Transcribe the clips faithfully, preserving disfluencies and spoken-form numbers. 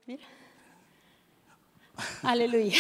Mira. Aleluya.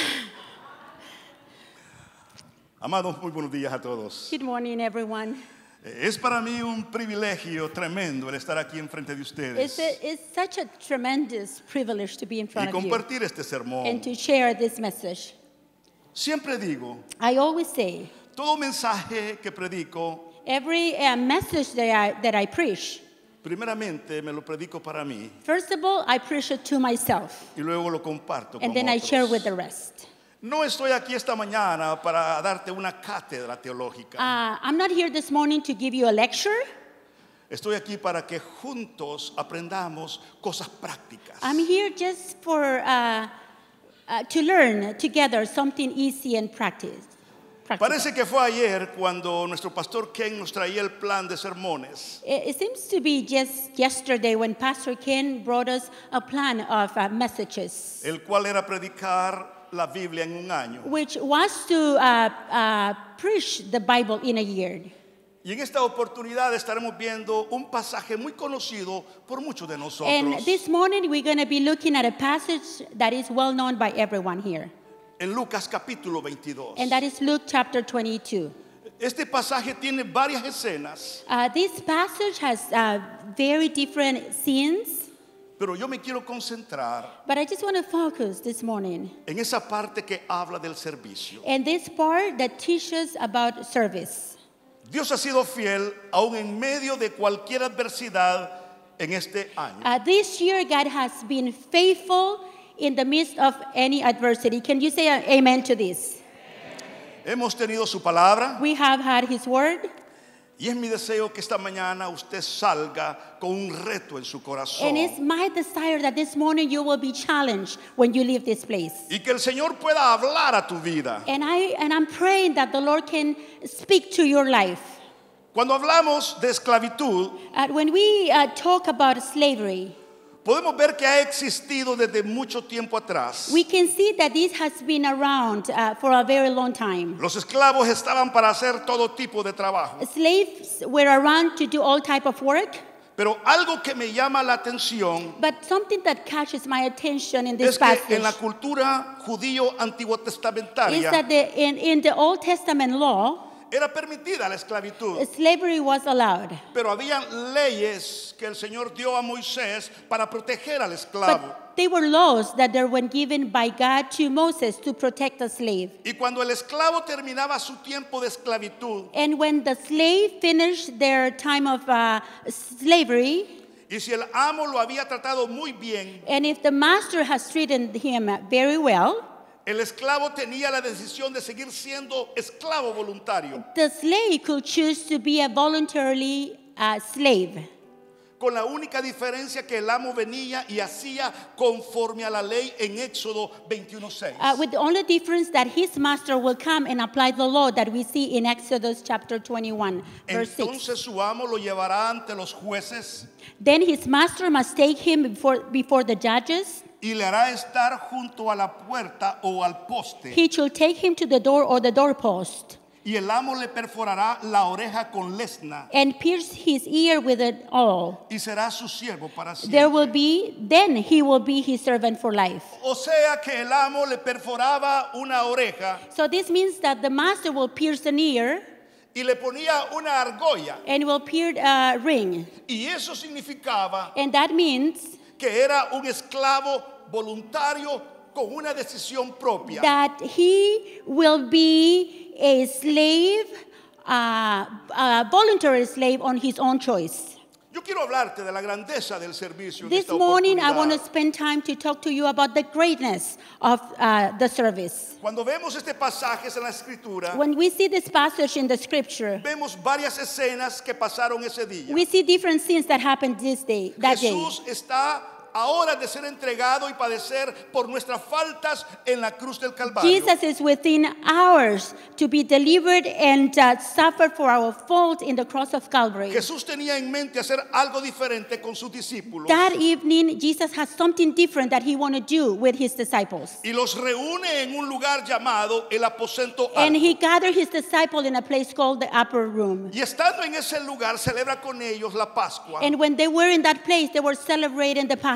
Amados, muy buenos días a todos. Good morning, everyone. Es para mí un privilegio tremendo el estar aquí enfrente de ustedes It's, a, it's such a tremendous privilege to be in y front of you compartir este and sermón. to share this message. Siempre digo, I always say, todo mensaje que predico, every uh, message that I, that I preach, primeramente me lo predico para mí first of all, I preach it to myself, y luego lo comparto and con then I share with the otros. rest. No estoy aquí esta mañana para darte una cátedra teológica. Uh, I'm not here this morning to give you a lecture. Estoy aquí para que juntos aprendamos cosas prácticas. I'm here just for uh, uh, to learn together something easy and practice. practical. Parece que fue ayer cuando nuestro pastor Ken nos traía el plan de sermones. It, it seems to be just yesterday when Pastor Ken brought us a plan of uh, messages, El cual era predicar la Biblia en un año. which was to uh, uh, preach the Bible in a year. Y en esta oportunidad estaremos viendo un pasaje muy conocido por muchos de nosotros. And this morning we're going to be looking at a passage that is well known by everyone here. En Lucas capítulo veintidós. And that is Luke chapter twenty-two. Este pasaje tiene varias escenas, Uh, this passage has uh, very different scenes, pero yo me quiero concentrar but I just want to focus this morning en esa parte que habla del servicio. in this part that teaches about service. Dios ha sido fiel aún en medio de cualquier adversidad en este año. Uh, this year, God has been faithful in the midst of any adversity. Can you say uh, amen to this? Hemos tenido su palabra We have had His word, y es mi deseo que esta mañana usted salga con un reto en su corazón. and it's my desire that this morning you will be challenged when you leave this place. Y que el Señor pueda hablar a tu vida. And, I, and I'm praying that the Lord can speak to your life. Cuando hablamos de esclavitud, Uh, when we uh, talk about slavery, podemos ver que ha existido desde mucho tiempo atrás. we can see that this has been around uh, for a very long time. Los esclavos estaban para hacer todo tipo de trabajo. Slaves were around to do all type of work, Pero algo que me llama la atención but something that catches my attention in this es que passage en la cultura judío antiguo is testamentaria that the, in, in the Old Testament law, era permitida la esclavitud. slavery was allowed. Pero había leyes que el Señor dio a Moisés para proteger al esclavo. But they were laws that were given by God to Moses to protect the slave. Y cuando el esclavo terminaba su tiempo de esclavitud, And when the slave finished their time of uh, slavery, y si el amo lo había tratado muy bien, and if the master has treated him very well, el esclavo tenía la decisión de seguir siendo esclavo voluntario, the slave could choose to be a voluntarily uh, slave. con la única diferencia que el amo venía y hacía conforme a la ley en Éxodo veintiuno seis. Uh, with the only difference that his master will come and apply the law that we see in Exodus chapter twenty-one, verse six. Entonces su amo lo llevará ante los jueces Then his master must take him before, before the judges. y le hará estar junto a la puerta o al poste. He should take him to the door or the doorpost Y el amo le perforará la oreja con lesna and pierce his ear with it all. y será su siervo para There will siempre. be, then he will be his servant for life. O sea que el amo le perforaba una oreja So this means that the master will pierce an ear y le ponía una argolla. and will pierce a ring. Y eso significaba And that means que era un esclavo voluntario con una decisión propia. that he will be a slave, uh, a voluntary slave on his own choice. Yo quiero hablarte de la grandeza del servicio en This esta morning, I want to oportunidad. spend time to talk to you about the greatness of uh, the service. Cuando vemos este pasaje en la escritura, When we see this passage in the scripture, vemos varias escenas que pasaron ese día. we see different scenes that happened this day, that day. Jesús está a horas de ser entregado y padecer por nuestras faltas en la cruz del Calvario. Jesus is within hours to be delivered and uh, suffer for our fault in the cross of Calvary. Jesús tenía en mente hacer algo diferente con sus discípulos That evening, Jesus has something different that he want to do with his disciples. y los reúne en un lugar llamado el aposento And alto. he gathered his disciples in a place called the upper room. Y estando en ese lugar celebra con ellos la Pascua. And when they were in that place, they were celebrating the Passover.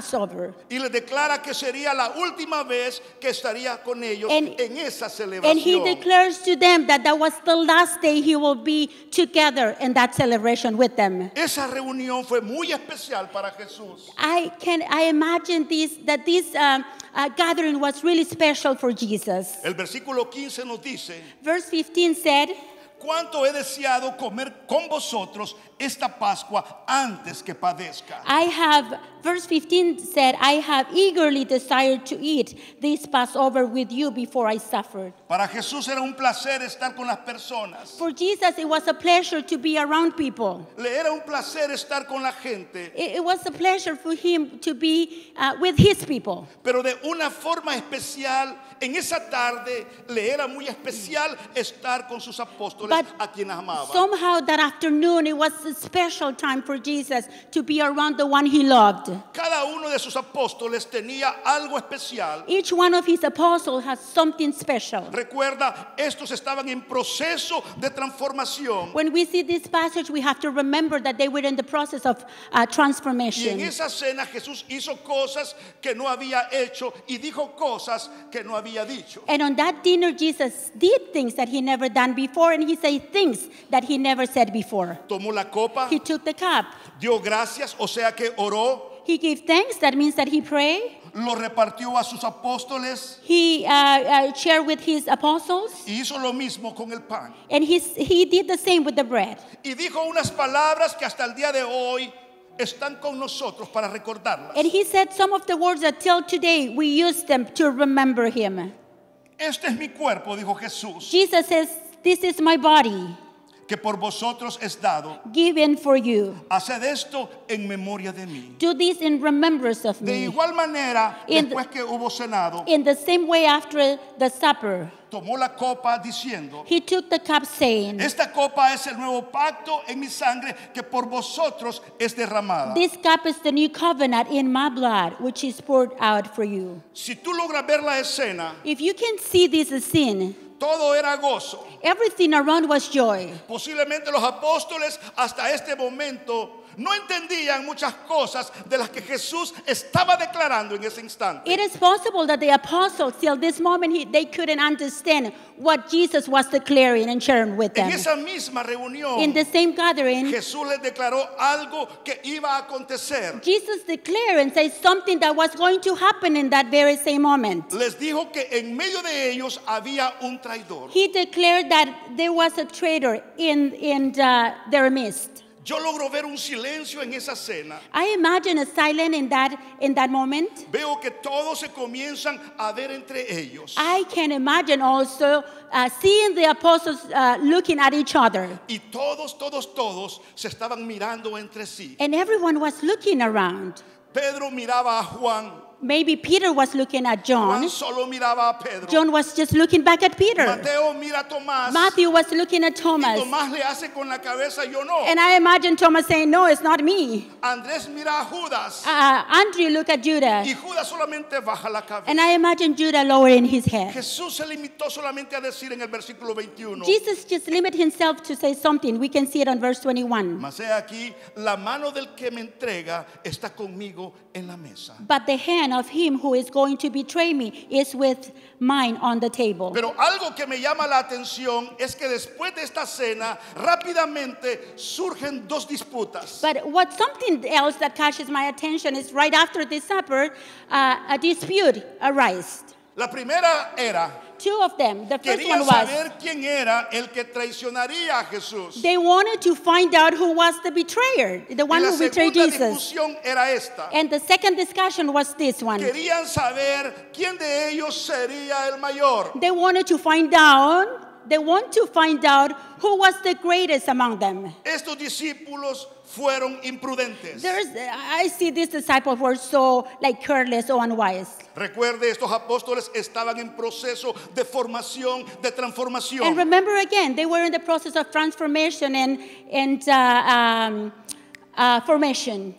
Passover. Y les declara que sería la última vez que estaría con ellos And- en esa And he celebración. declares to them that that was the last day he will be together in that celebration with them. Esa reunión fue muy especial para Jesús. I can I imagine this that this um, uh, gathering was really special for Jesus. El versículo quince nos dice: Verse fifteen said, cuánto he deseado comer con vosotros esta Pascua antes que padezca. I have, verse fifteen said, I have eagerly desired to eat this Passover with you before I suffered. Para Jesús era un placer estar con las personas. For Jesus, it was a pleasure to be around people. Le era un placer estar con la gente, It, it was a pleasure for him to be uh, with his people. pero de una forma especial. En esa tarde le era muy especial estar con sus apóstoles, But a quienes amaba. somehow that afternoon, it was a special time for Jesus to be around the one he loved. Cada uno de sus apóstoles tenía algo especial. Each one of his apostles has something special. Recuerda, estos estaban en proceso de transformación. When we see this passage, we have to remember that they were in the process of uh, Y en transformation. esa cena Jesús hizo cosas que no había hecho y dijo cosas que no había dicho. And on that dinner, Jesus did things that he never done before, and he said things that he never said before. Tomó la copa, He took the cup. dio gracias, o sea que oró, He gave thanks. That means that he prayed. lo repartió a sus apóstoles He uh, uh, shared with his apostles, y hizo lo mismo con el pan. and he's, he did the same with the bread. Y dijo unas palabras que hasta el día de hoy están con nosotros para recordarlas. And he said some of the words that till today we use them to remember him. Este es mi cuerpo, dijo Jesús, Jesus says, this is my body que por vosotros es dado. given for you. Haced esto en memoria de mí. Do this in remembrance of De me. igual manera, In después que hubo cenado, In the same way after the supper, tomó la copa diciendo: he took the cup saying, esta copa es el nuevo pacto en mi sangre que por vosotros es derramada. this cup is the new covenant in my blood, which is poured out for you. Si tú logras ver la escena, If you can see this as sin, todo era gozo. everything around was joy. Posiblemente los apóstoles hasta este momento no entendían muchas cosas de las que Jesús estaba declarando en ese instante. It is possible that the apostles, till this moment, he, they couldn't understand what Jesus was declaring and sharing with En them. esa misma reunión, In the same gathering, Jesús les declaró algo que iba a acontecer. Jesus declared and said something that was going to happen in that very same moment. Les dijo que en medio de ellos había un traidor. He declared that there was a traitor in, in uh, their midst. Yo logro ver un silencio en esa cena. I imagine a silence in that, in that moment. Veo que todos se comienzan a ver entre ellos. I can imagine also uh, seeing the apostles uh, looking at each other. Y todos, todos, todos se estaban mirando entre sí. And everyone was looking around. Pedro miraba a Juan. Maybe Peter was looking at Juan John. solo miraba a Pedro. John was just looking back at Peter. Mateo mira a Tomás. Matthew was looking at Y Thomas. Tomás le hace con la cabeza, yo no. And I imagine Thomas saying, no, it's not me. Andrés mira a Judas. Uh, Andrew looked at Judah. Y Judas solamente baja la cabeza. And I imagine Judah lowering his head. Jesús se limitó solamente a decir en el versículo veintiuno. Jesus just limited himself to say something. We can see it on verse twenty-one. Mas he aquí, la mano del que me entrega está conmigo en la mesa. But the hand of him who is going to betray me is with mine on the table. Pero algo que me llama la atención es que después de esta cena, rápidamente surgen dos disputas. But what something else that catches my attention is right after the supper, uh, a dispute arose. La primera era, Two of them. The first one querían was saber quién era el que traicionaría a Jesús. they wanted to find out who was the betrayer, the Y one la who betrayed segunda Jesus. discusión era esta. And the second discussion was this one. Querían saber quién de ellos sería el mayor. They wanted to find out, they want to find out who was the greatest among them. Estos discípulos fueron imprudentes. There's, I see these disciples were so like careless or unwise. Recuerde, estos apóstoles estaban en proceso de formación, de transformación. And remember again, they were in the process of transformation and, and uh, um, uh, formation.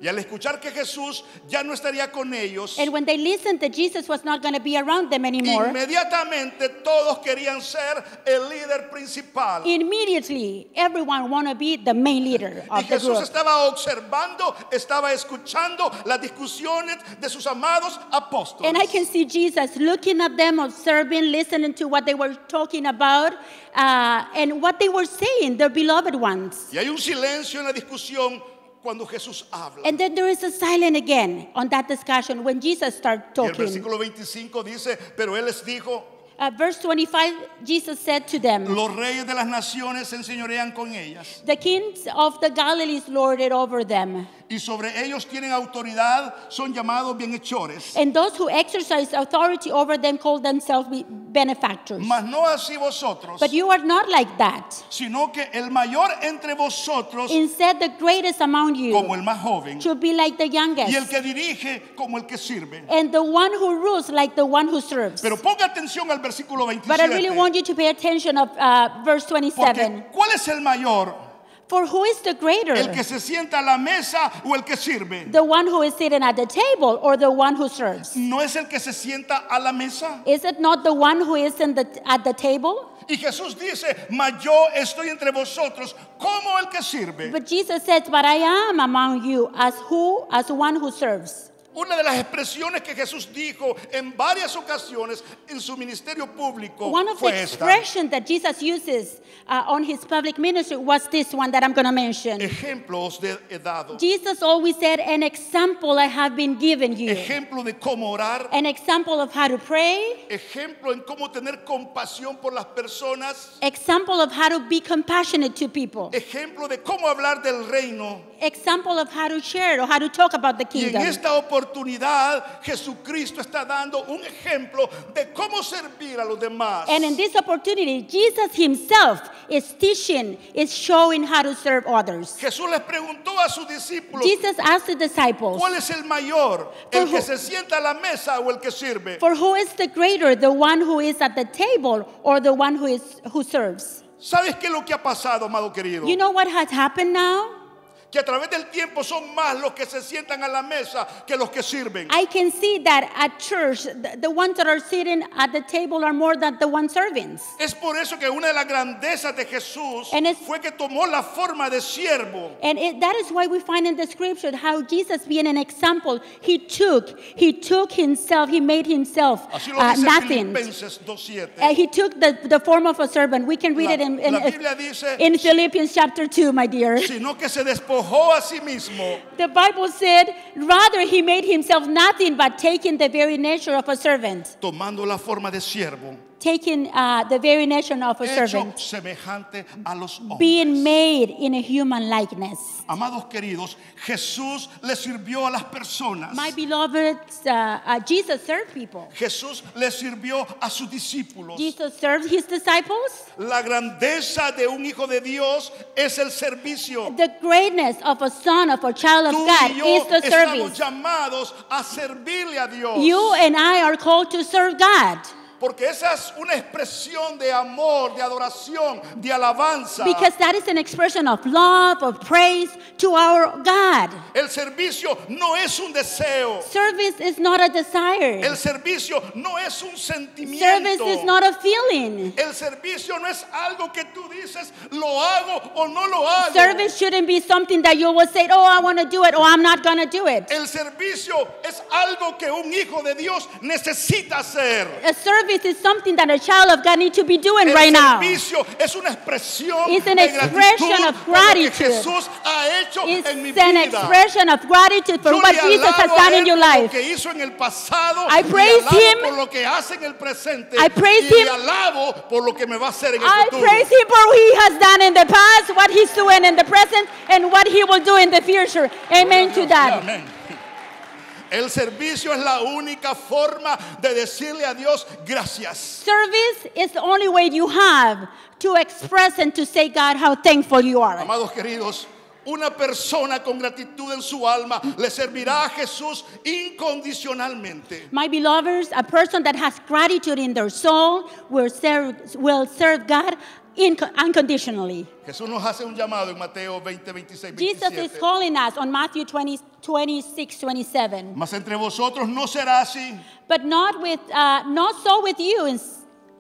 Y al escuchar que Jesús ya no estaría con ellos, And when they listened that Jesus was not going to be around them anymore, inmediatamente todos querían ser el líder principal. immediately everyone want to be the main leader Y of the Jesús group. estaba observando, estaba escuchando las discusiones de sus amados apóstoles. And I can see Jesus looking at them, observing, listening to what they were talking about, uh, and what they were saying, their beloved ones. Y hay un silencio en la discusión cuando Jesús habla. And then there is a silence again on that discussion when Jesus started Y el talking. versículo veinticinco dice, pero él les dijo, Uh, verse twenty-five, Jesus said to them, los reyes de las naciones se enseñorean con ellas, the kings of the Galilees lorded over them, y sobre ellos tienen autoridad, son llamados bienhechores. and those who exercise authority over them call themselves be- benefactors. Mas no así vosotros, But you are not like that. sino que el mayor entre vosotros Instead, the greatest among como you el más joven, should be like the y el youngest, que dirige como el que sirve. and the one who rules like the one who serves. Pero ponga atención al versículo But I really veintisiete. want you to pay attention of uh, verse twenty-seven. Porque ¿cuál es el mayor? For who is the greater? ¿El que se sienta a la mesa o el que sirve? The one who is sitting at the table or the one who serves? ¿No es el que se sienta a la mesa? Is it not the one who is in the, at the table? Y Jesús dice, mas yo estoy entre vosotros como el que sirve. But Jesus says, but I am among you as who? As one who serves. Una de las expresiones que Jesús dijo en varias ocasiones en su ministerio público One of the fue esta. expressions that Jesus uses uh, on his public ministry was this one that I'm going to mention. Ejemplos de he dado. Jesus always said, an example I have been given you. Ejemplo de cómo orar. An example of how to pray. Ejemplo en cómo tener compasión por las personas. Example of how to be compassionate to people. Ejemplo de cómo hablar del reino. Example of how to share or how to talk about the Y en kingdom. esta oportunidad Jesucristo está dando un ejemplo de cómo servir a los demás. And in this opportunity, Jesus himself is teaching, is showing how to serve others. Jesús les preguntó a sus discípulos, Jesus asked the disciples, ¿cuál es el mayor? ¿El For que who- se sienta a la mesa o el que sirve? for who is the greater, the one who is at the table or the one who is who serves? ¿Sabes qué es lo que ha pasado, amado querido? You know what has happened now? Que a través del tiempo son más los que se sientan a la mesa que los que sirven. I can see that at church, the, the ones that are sitting at the table are more than the ones serving. Es por eso que una de las grandezas de Jesús And it's- fue que tomó la forma de siervo. And it, that is why we find in the scripture how Jesus being an example, he took, he took himself, he made himself Así lo uh, dice nothing. Filipenses dos siete. Uh, he took the, the form of a servant. We can read La- it in, in, la Biblia dice- in Philippians chapter two, my dear. Sino que se despojó a sí mismo. The Bible said, rather he made himself nothing but taking the very nature of a servant. Tomando la forma de siervo, Taking uh, the very nature of a hecho servant. semejante a los hombres. Being made in a human likeness. Amados queridos, Jesús le sirvió a las personas. My beloved, uh, uh, Jesus served people. Jesús le sirvió a sus discípulos. Jesus served his disciples. La grandeza de un hijo de Dios es el servicio. The greatness of a son, of a child of Tú God y yo is the estamos service. llamados a servirle a Dios. You and I are called to serve God. Porque esa es una expresión de amor, de adoración, de alabanza. Because that is an expression of love, of praise to our God. El servicio no es un deseo. Service is not a desire. El servicio no es un sentimiento. Service is not a feeling. El servicio no es algo que tú dices, lo hago o no lo hago. Service shouldn't be something that you will say, oh, I want to do it, or I'm not going to do it. El servicio es algo que un hijo de Dios necesita hacer. A service is something that a child of God needs to be doing El right now. servicio es una expresión It's an de expression gratitud of por lo que gratitude. Jesús ha hecho It's en mi an vida. expression of gratitude for Yo what le Jesus has alabo a done él in your por lo life. que hizo en el pasado. I Le praise alabo him. por lo que hace en el presente. I praise y him. le alabo por lo que me va a hacer en el I futuro. praise him for what he has done in the past, what he's doing in the present, and what he will do in the future. Amen to that. Amén. El servicio es la única forma de decirle a Dios gracias. Service is the only way you have to express and to say, God, how thankful you are. Amados queridos, una persona con gratitud en su alma le servirá a Jesús incondicionalmente. My beloveds, a person that has gratitude in their soul will serve, will serve God inco- unconditionally. Jesús nos hace un llamado en Mateo veinte, veintiséis, Jesus is veintisiete. calling us on Matthew twenty, twenty-six, twenty-seven. Mas entre vosotros no será así, But not with, uh, not so with you. Ins-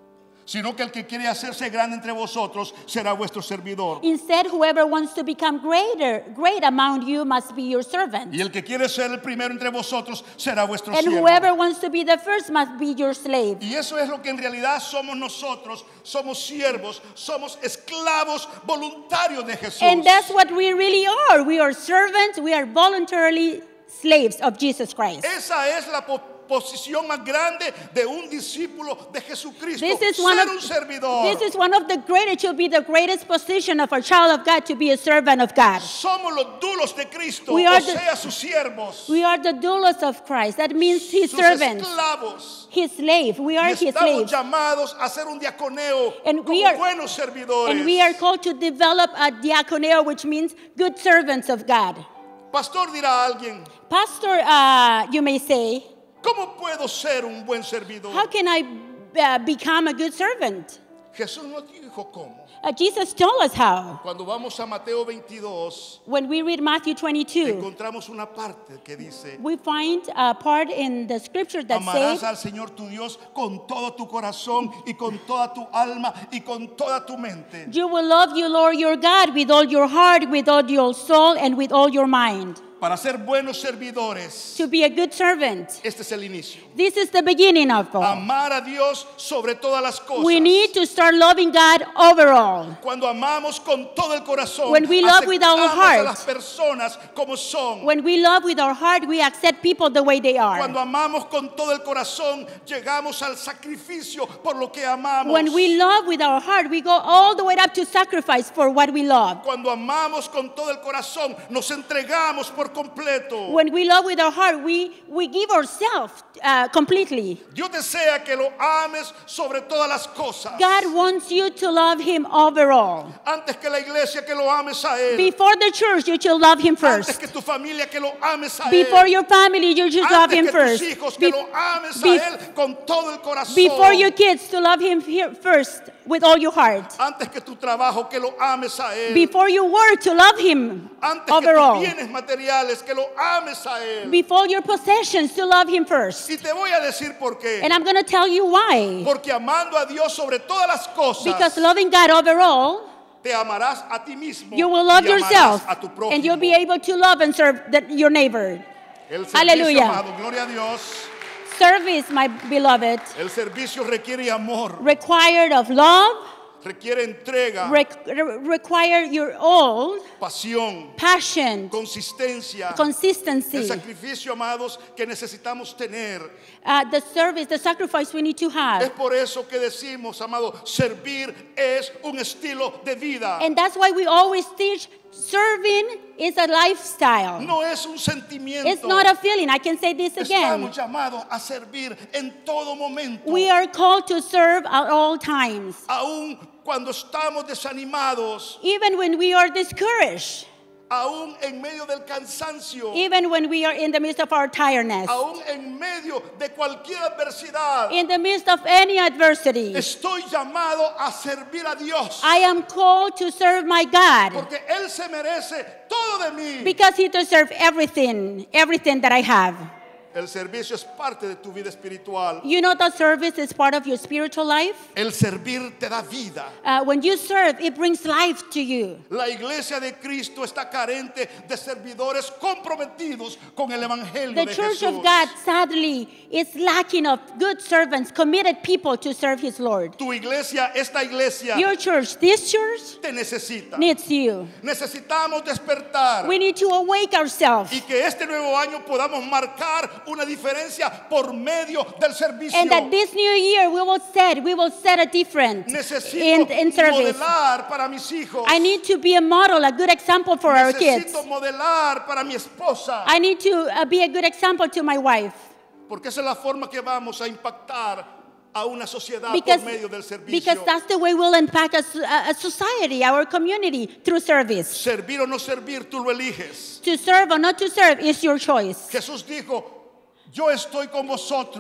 sino que el que quiere hacerse grande entre vosotros será vuestro servidor. Instead, whoever wants to become greater, great among you must be your servant. Y el que quiere ser el primero entre vosotros será vuestro And siervo. whoever wants to be the first must be your slave. Y eso es lo que en realidad somos nosotros. Somos siervos, somos esclavos voluntarios de Jesús. And that's what we really are. We are servants. We are voluntarily slaves of Jesus Christ. Esa es la po- posición más grande de un discípulo de Jesucristo. This is one Ser of, un servidor. this is one of the greatest, it should be the greatest position of a child of God, to be a servant of God. Somos los dulos de Cristo, We o are the- sea, sus siervos, We are the doulos of Christ. That means his sus servants, esclavos. his slave. We are Y his estamos slaves. llamados a hacer un diaconeo And como we are- buenos servidores. And we are called to develop a diaconeo, which means good servants of God. Pastor, dirá alguien, Pastor, uh, you may say, ¿cómo puedo ser un buen servidor? how can I uh, become a good servant? Jesús nos dijo cómo. Uh, Jesus told us how. Cuando vamos a Mateo veintidós, When we read Matthew twenty-two, encontramos una parte que dice: we find a part in the scripture that amarás says, al Señor tu Dios con todo tu corazón y con toda tu alma y con toda tu mente. you will love you, Lord your God, with all your heart, with all your soul, and with all your mind. Para ser buenos servidores, To be a good servant. este es el inicio. This is the beginning of all. Amar a Dios sobre todas las cosas. We need to start loving God overall. Cuando amamos con todo el corazón, When we love with our aceptamos heart. a las personas como son. When we love with our heart, we accept people the way they Cuando are. amamos con todo el corazón, llegamos al sacrificio por lo que amamos. When we love with our heart, we go all the way up to sacrifice for what we love. Cuando amamos con todo el corazón, nos entregamos por completo. When we love with our heart, we, we give ourselves uh, completely. Dios desea que lo ames sobre todas las cosas. God wants you to love Him overall. Antes que la iglesia, que lo ames a Él. Before the church, you should love Him Antes first. que tu familia, que lo ames a Before Él. your family, you should love Antes Him que first. tus hijos, Be- que lo ames be- a Él con todo el corazón. Before your kids, to love Him here first with all your heart. Antes que tu trabajo, que lo ames a Él. Before your work, to love Him Antes que overall. tus bienes materiales, que lo ames a Él. Before your possessions, to love Him first. Y te voy a decir por qué. And I'm going to tell you why. Porque amando a Dios sobre todas las cosas, Because loving God overall, te amarás a ti mismo you will love y amarás yourself, a tu prójimo. and you'll be able to love and serve the, your neighbor. El servicio, Aleluya. amado, gloria a Dios. Service, my beloved, El servicio requiere amor, required of love, requiere entrega, re- re- require your all, pasión, passion, consistencia. El consistency. sacrificio, amados, que necesitamos tener. Uh, the service, the sacrifice we need to Es have. por eso que decimos, amado, servir es un estilo de vida. And that's why we always teach serving is a lifestyle. No es un sentimiento. It's not a feeling. I can say this again. Estamos llamados a servir en todo momento. We are called to serve at all times. Aún cuando estamos desanimados, Even when we are discouraged, aún en medio del cansancio, even when we are in the midst of our tiredness, aún en medio de cualquier adversidad, in the midst of any adversity, estoy llamado a servir a Dios. I am called to serve my God Porque Él se merece todo de mí. because He deserves everything, everything that I have. El servicio es parte de tu vida espiritual. You know that service is part of your spiritual life? El servir te da vida. Uh, when you serve, it brings life to you. La iglesia de Cristo está carente de servidores comprometidos con el evangelio The de church Jesús. of God, sadly, is lacking of good servants, committed people to serve His Lord. Tu iglesia, esta iglesia, Your church, this church, te necesita. needs you. Necesitamos despertar We need to awake ourselves. y que este nuevo año podamos marcar una diferencia por medio del servicio. And that this new year we will set, we will set a difference Necesito in, in service. modelar para mis hijos. I need to be a model, a good example for our kids. Necesito modelar para mi esposa. I need to uh, be a good example to my wife. Porque esa es la forma que vamos a impactar a una sociedad Because, por medio del servicio. because that's the way we'll impact a, so- a a society, our community, through service. Servir o no servir, tú lo eliges. To serve or not to serve is your choice. Jesús dijo, yo estoy con vosotros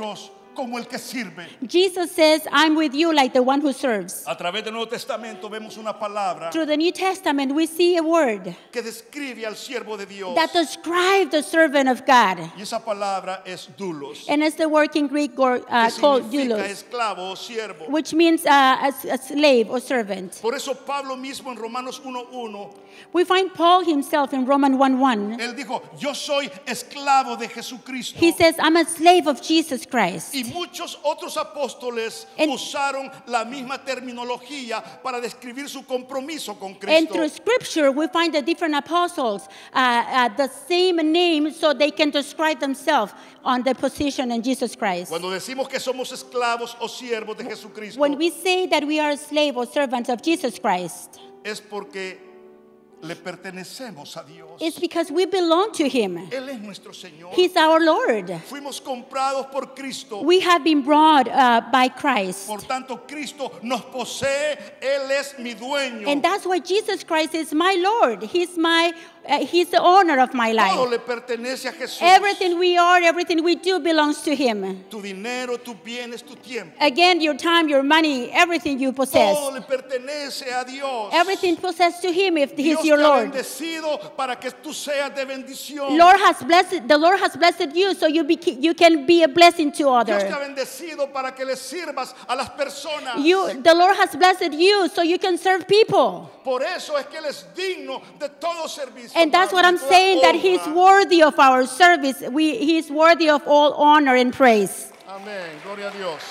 como el que sirve. Jesus says, I'm with you like the one who serves. A través del Nuevo Testamento vemos una palabra Through the New Testament, we see a word que describe al siervo de Dios. that describes the servant of God. Y esa palabra es doulos. And it's the word in Greek uh, Que called significa doulos, esclavo o siervo. which means uh, a, a slave or servant. Por eso Pablo mismo en Romanos uno uno, We find Paul himself in Romans one one. él dijo, yo soy esclavo de Jesucristo. He says, I'm a slave of Jesus Christ. Y muchos otros apóstoles And- usaron la misma terminología para describir su compromiso con And Cristo. through scripture, we find the different apostles, uh, uh, the same name so they can describe themselves on the position in Jesus Christ. Cuando decimos que somos esclavos o siervos de Jesucristo, When we say that we are slave or servants of Jesus Christ, es porque le pertenecemos a Dios. it's because we belong to Him. Él es nuestro Señor. He's our Lord. Fuimos comprados por Cristo. We have been brought uh, by Christ. Por tanto, Cristo nos posee. Él es mi dueño. And that's why Jesus Christ is my Lord. He's my, uh, He's the owner of my Todo life. le pertenece a Jesús. Everything we are, everything we do belongs to Him. Tu dinero, tus bienes, tu tiempo. Again, your time, your money, everything you possess. Todo le pertenece a Dios. Everything possessed to Him if He's Dios your te ha Lord. bendecido para que tú seas de bendición. Lord has blessed, the Lord has blessed you so you, be, you can be a blessing to Dios te others. ha bendecido para que le sirvas a las personas. You, the Lord has blessed you so you can serve people. Por eso es que Él es digno de todo servicio. And that's what I'm de toda saying, that honra. He's worthy of our service. We, He's worthy of all honor and praise. Amén, gloria a Dios.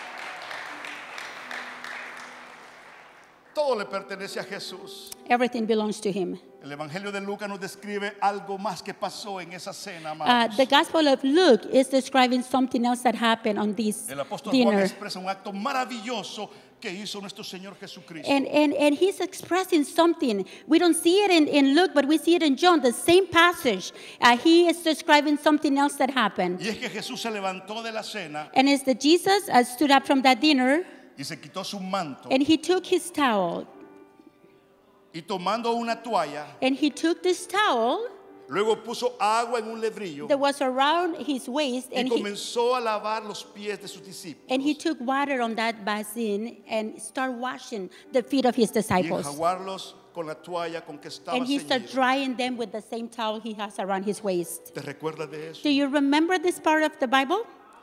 Todo le pertenece a Jesús. Everything belongs to Him. El Evangelio de Lucas nos describe algo más que pasó en esa cena, Uh, amados. the Gospel of Luke is describing something else that happened on this El apóstol Juan dinner. expresa un acto maravilloso que hizo nuestro Señor Jesucristo. And, and, and he's expressing something. We don't see it in, in Luke, but we see it in John, the same passage. Uh, he is describing something else that happened. Y es que Jesús se levantó de la cena And it's that Jesus uh, stood up from that dinner, y se quitó su manto and he took his towel, y tomando una toalla, and he took this towel luego puso agua en un lebrillo that was around his waist, y and he, comenzó a lavar los pies de sus discípulos. and he took water on that basin and started washing the feet of his Y disciples. enjaguarlos con la toalla con que estaba And he started ceñido. drying them with the same towel he has around his waist. ¿Te recuerdas de eso? Do you remember this part of the Bible?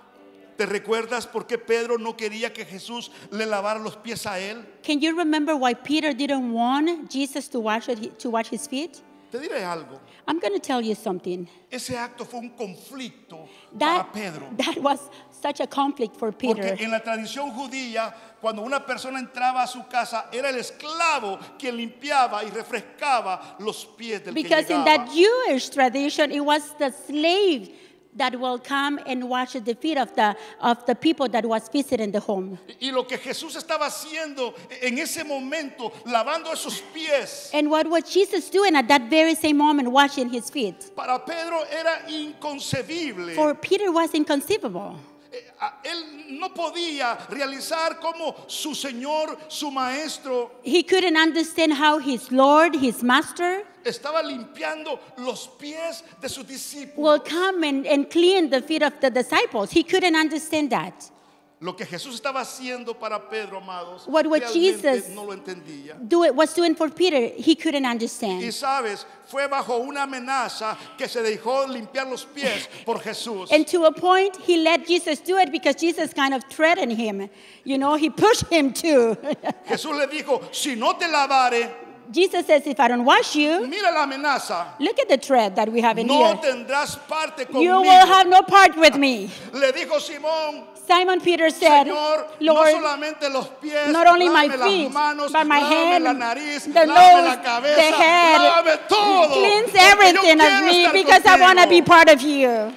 ¿Te recuerdas por qué Pedro no quería que Jesús le lavara los pies a él? Can you remember why Peter didn't want Jesus to wash it, to wash his feet? Te diré algo. I'm going to tell you something. Ese acto fue un conflicto That, para Pedro. that was such a conflict for Peter. Porque en la tradición judía, cuando una persona entraba a su casa, era el esclavo quien limpiaba y refrescaba los pies del Because que in llegaba. that Jewish tradition, it was the slave that will come and wash the feet of the, of the people that was visiting the home. Y lo que Jesús estaba haciendo en ese momento, lavando esos pies, And what was Jesus doing at that very same moment, washing his feet? para Pedro era inconcebible. For Peter was inconceivable. Eh, a- Él no podía realizar como su Señor, su Maestro, He couldn't understand how his Lord, his master, estaba limpiando los pies de sus discípulos. will come and, and clean the feet of the disciples. He couldn't understand that. Lo que Jesús estaba haciendo para Pedro, amados, What was realmente Jesus- no lo entendía. Do it was doing for Peter, he couldn't Y understand. sabes, fue bajo una amenaza que se dejó limpiar los pies por Jesús. And to a point, he let Jesus do it because Jesus kind of threatened him. You know, he pushed him too. Jesús le dijo, si no te lavare, Jesus says, if I don't wash you, mira la amenaza, look at the thread that we have in no here. tendrás parte You conmigo. will have no part with me. Le dijo Simón, Simon Peter said, Señor, Lord, no solamente los pies, not only my lávame feet, las manos, but my lávame hand, la nariz, the lávame la nose, cabeza, the head, lávame todo. cleanse porque yo everything of quiero me estar because I want to be contigo. part of you.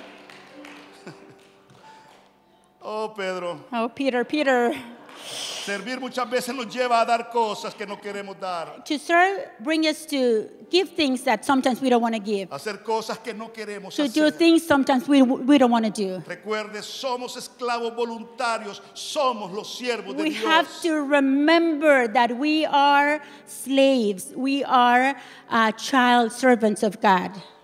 Oh, Pedro, Oh, Peter, Peter. servir muchas veces nos lleva a dar cosas que no queremos dar, To serve brings us to give things that sometimes we don't want to give. a hacer cosas que no queremos To do hacer. things sometimes we, we don't want to do. Recuerde, somos esclavos voluntarios, somos los siervos de We Dios. have to remember that we are slaves. We are uh, child servants of God.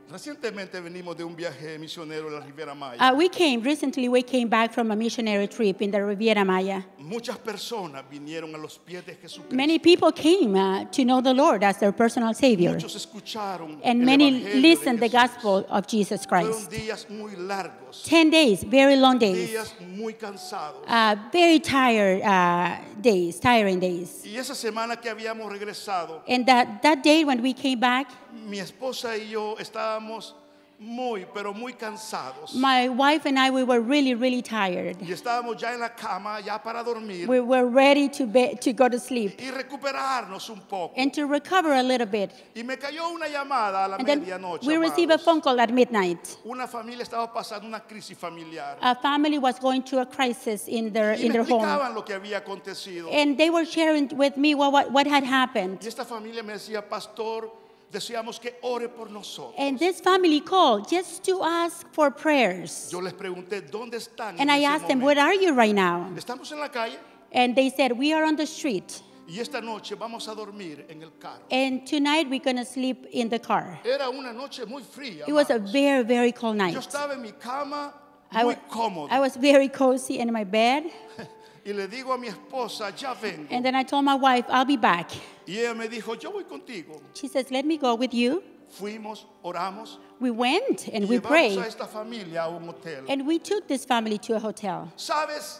Recientemente venimos de un viaje misionero en la Riviera Maya. Uh, we came, recently we came back from a missionary trip in the Riviera Maya. Muchas personas vinieron a los pies de Jesucristo. Many people came uh, to know the Lord as their personal Savior. Muchos escucharon And el many evangelio listened de the Jesús. gospel of Jesus Fueron Christ. días muy largos, Ten days, very long days. días muy cansados. Uh, very tired uh, days, tiring days. Y esa semana que habíamos regresado, And that, that day when we came back, mi esposa y yo estábamos muy, pero muy cansados. my wife and I, we were really, really tired. Y estábamos ya en la cama, ya para dormir We were ready to, be, to go to sleep y recuperarnos un poco. and to recover a little bit. Y me cayó una llamada a la And then medianoche. we received a amados. phone call at midnight. Una familia estaba pasando una crisis familiar. A family was going through a crisis in their, Y in me their home. explicaban lo que había acontecido. And they were sharing with me what, what, what had happened. Y esta familia me decía, pastor, deseamos que ore por nosotros. And this family called just to ask for prayers. Yo les pregunté, ¿dónde están? And en I ese asked them, momento? where are you right now? Estamos en la calle And they said, we are on the street. y esta noche vamos a dormir en el carro. And tonight we're going to sleep in the car. Era una noche muy fría. It was a amados. very, very cold night. Yo estaba en mi cama I, muy wa- cómodo. I was very cozy in my bed. Y le digo a mi esposa, ya vengo. And then I told my wife, I'll be back. Y ella me dijo, yo voy contigo. She says, let me go with you. Fuimos, oramos We went and y we llevamos prayed. a esta familia a un hotel. And we took this family to a hotel. Sabes,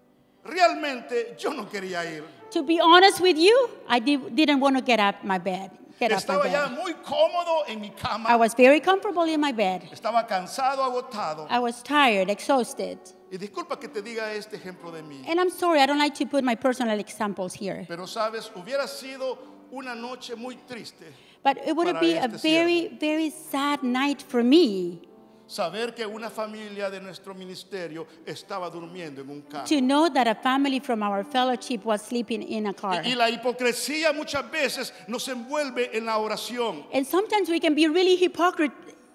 realmente yo no quería ir. To be honest with you, I did, didn't want to get up my bed. Get off my Estaba ya bed. muy cómodo en mi I cama. was very comfortable in my bed. Estaba cansado, agotado. I was tired, exhausted. Y disculpa que te diga este ejemplo de mí. And I'm sorry, I don't like to put my personal examples here. Pero sabes, hubiera sido una noche muy triste But it would para be a este very, very sad night for me saber que una familia de nuestro ministerio estaba durmiendo en un carro. to know that a family from our fellowship was sleeping in a car. Y la hipocresía muchas veces nos envuelve en la oración. And sometimes we can be really hypocrite.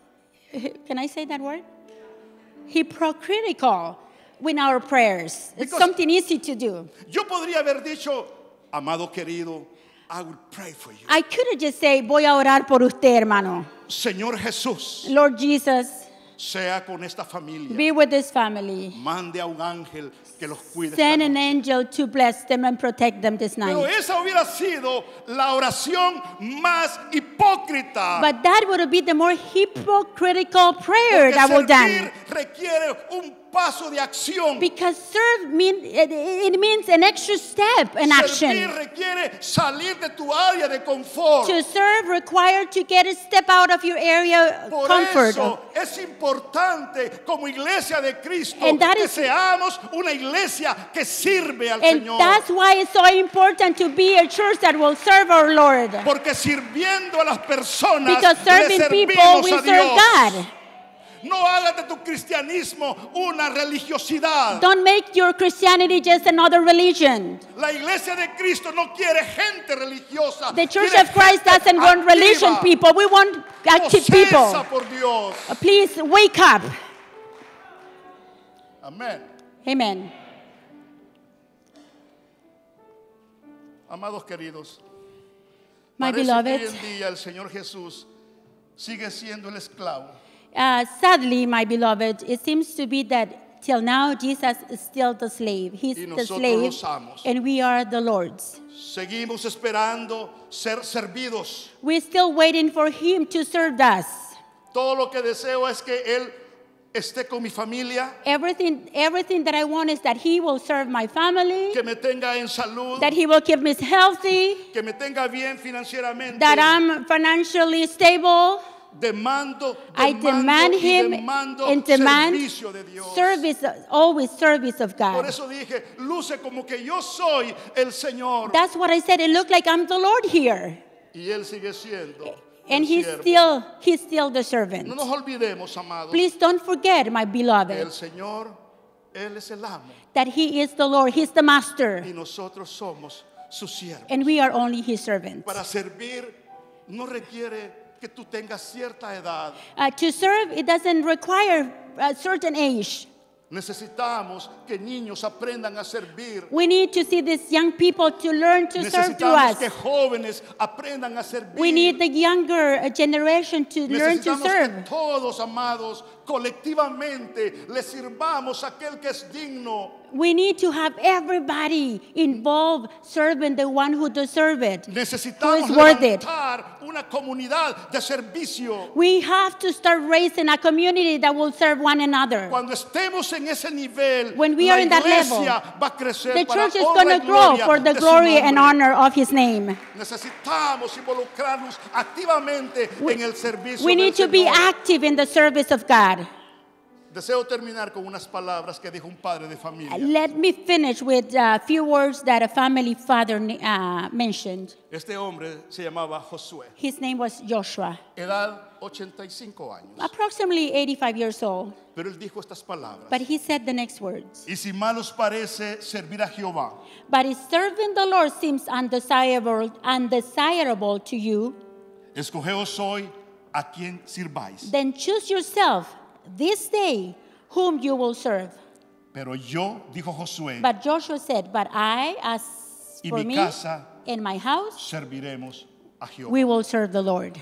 Can I say that word? Hypocritical with our prayers. It's Because- something easy to do. Yo podría haber dicho, amado querido, I will pray for you. I could have just said, voy a orar por usted, hermano. Señor Jesús, Lord Jesus, sea con esta familia. be with this family. Mande a un ángel que los cuide. esta Send an noche. angel to bless them and protect them this Pero night. esa hubiera sido la oración más hipócrita. But that would have been the more hypocritical prayer Porque that was done. servir requiere un paso de acción. Because serve mean, it, it means an extra step in Servir action. requiere salir de tu área de confort. To serve required to get a step out of your area of Por comfort. eso es importante como iglesia de Cristo And that que is- seamos una iglesia que sirve al And Señor. that's why it's so important to be a church that will serve our Lord. Porque sirviendo a las personas Because le serving people, servimos we a serve Dios. God. No hagas de tu cristianismo una religiosidad. Don't make your Christianity just another religion. La iglesia de Cristo no quiere gente religiosa. The Church quiere of Christ gente doesn't want activa, religion people. We want active people. posesa por Dios. Uh, Please wake up. Amén. Amen. Amados queridos, My parece que beloved, hoy en día el Señor Jesús sigue siendo el esclavo. uh, sadly, my beloved, it seems to be that till now Jesus is still the slave. He's Y the nosotros slave, los amos. and we are the Lord's. Seguimos esperando ser servidos. We're still waiting for Him to serve us. Todo lo que deseo es que Él esté con mi familia, Everything, everything that I want is that He will serve my family, que me tenga en salud, that He will keep me healthy, que me tenga bien financieramente. that I'm financially stable. Demando, I demando demand y Him demando and demand servicio de Dios. service, always service of Por God. eso dije, luce como que yo soy el Señor. That's what I said. It looked like I'm the Lord here. Y Él sigue siendo And el He's siervo. still, He's still the servant. No nos olvidemos, amados, Please don't forget, my que el beloved, Señor, Él es el amo. that He is the Lord. He's the master. Y nosotros somos sus siervos. And we are only His servants. Para servir no requiere que tú tengas cierta edad. Uh, to serve, it doesn't require a certain age. Necesitamos que niños aprendan a servir. We need to see these young people to learn to serve to Necesitamos us. que jóvenes aprendan a servir. We need the younger uh, generation to learn to Necesitamos serve. que todos, amados, colectivamente le sirvamos a aquel que es digno. We need to have everybody involved serving the one who deserves it. Necesitamos Who is worth it. levantar una comunidad de servicio. We have to start raising a community that will serve one another. Cuando estemos en ese nivel, When we la are in that iglesia level, va a crecer The para church is honra going y to grow gloria for the de su glory and nombre. honor of His name. Necesitamos involucrarnos activamente We, en el servicio we del need to be Señor. active in the service of God. Deseo terminar con unas palabras que dijo un padre de familia. Let me finish with a few words that a family father uh, mentioned. Este hombre se llamaba Josué. His name was Joshua, Edad ochenta y cinco años. approximately eighty-five years old. Pero él dijo estas palabras. But he said the next words. Y si mal os parece servir a Jehová, But if serving the Lord seems undesirable, undesirable to you, escogeos hoy a quien sirváis. then choose yourself this day whom you will serve. Pero yo, dijo Josué, But Joshua said, but I, as y for mi me casa and my house, serviremos a Jehová. we will serve the Lord.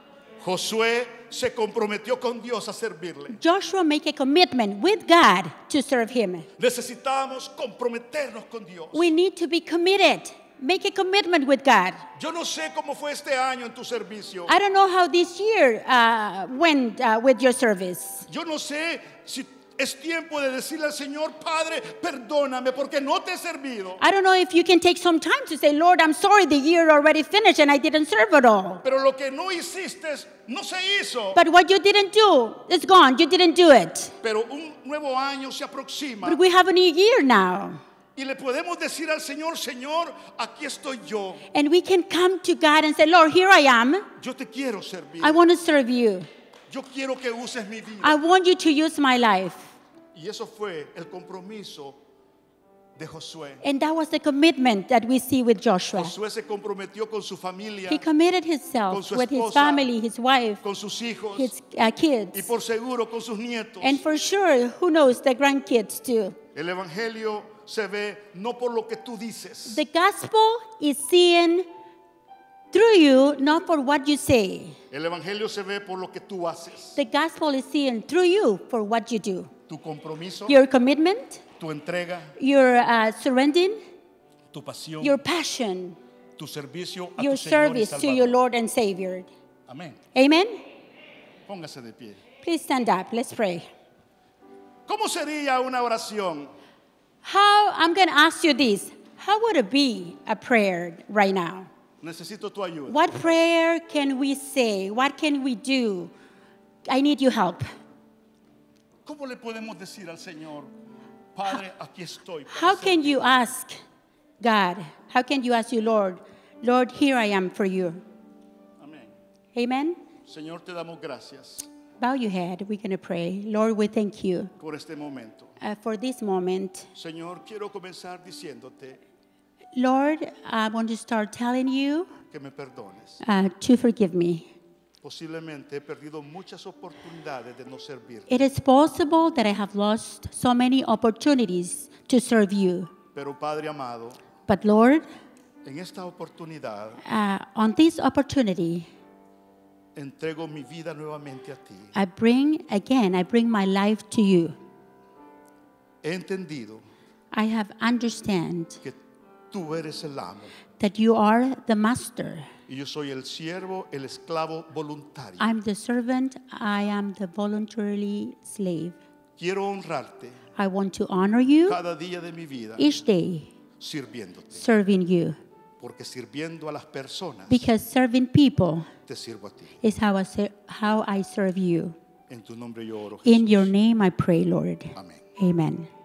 Josué se comprometió con Dios a servirle. Joshua make a commitment with God to serve him. Necesitamos comprometernos con Dios. We need to be committed. Make a commitment with God. Yo no sé cómo fue este año en tu servicio. I don't know how this year uh, went uh, with your service. Yo no sé si es tiempo de decirle al Señor, Padre, perdóname porque no te he servido. I don't know if you can take some time to say, Lord, I'm sorry the year already finished and I didn't serve at all. Pero lo que no hiciste no se hizo. But what you didn't do, it's gone. You didn't do it. Pero un nuevo año se aproxima. But we have a new year now. Y le podemos decir al Señor, Señor, aquí estoy yo. And we can come to God and say, Lord, here I am. Yo te quiero servir. I want to serve you. Yo quiero que uses mi vida. I want you to use my life. Y eso fue el compromiso de Josué. And that was the commitment that we see with Joshua. Josué se comprometió con su familia, He committed con himself su with his esposa, family, his wife, con sus hijos his uh, kids, y por seguro con sus nietos. and for sure, who knows, the grandkids too. El evangelio se ve no por lo que tú dices, The gospel is seen through you, not for what you say. el evangelio se ve por lo que tú haces. The gospel is seen through you for what you do. Tu compromiso, Your commitment, tu entrega, your uh, surrendering, tu pasión, your passion, tu servicio a your tu Señor y service to your Salvador. Lord and Savior. Amén. Amen? Póngase de pie. Please stand up. Let's pray. ¿Cómo sería una oración? How, I'm going to ask you this. How would it be a prayer right now? Necesito tu ayuda. What prayer can we say? What can we do? I need your help. ¿Cómo le podemos decir al Señor, Padre, aquí estoy? para How can servir"? you ask God? How can you ask you, Lord, Lord, here I am for you. Amén. Amen? Señor, te damos gracias Bow your head. We're going to pray. Lord, we thank you por este momento. uh, for this moment. Señor, quiero comenzar diciéndote Lord, I want to start telling you que me perdones. uh, to forgive me. Posiblemente he perdido muchas oportunidades de no servir, It is possible that I have lost so many opportunities to serve you. pero Padre amado, But Lord, en esta oportunidad uh, on this opportunity, entrego mi vida nuevamente a ti. I bring, again, I bring my life to you. He entendido I have understand que tú eres el amo that you are the master. y yo soy el siervo, el esclavo voluntario. I'm the servant. I am the voluntarily slave. Quiero honrarte I want to honor you cada día de mi vida each day, sirviéndote, serving you. porque sirviendo a las personas Because serving people te sirvo a ti. is how I, ser- how I serve you. En tu nombre yo oro, In Jesús. your name I pray, Lord. Amén. Amen.